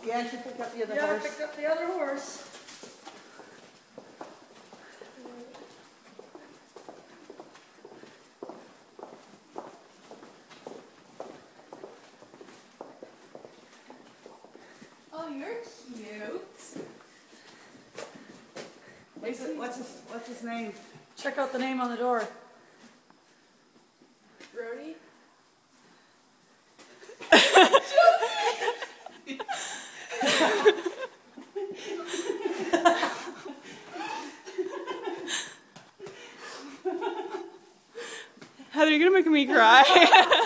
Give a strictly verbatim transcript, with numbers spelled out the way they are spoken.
Yeah, she picked up the other yeah, horse. Yeah, I picked up the other horse. Oh, you're cute. What's, it, what's, his, what's his name? Check out the name on the door. Brody? Heather, you're gonna make me cry.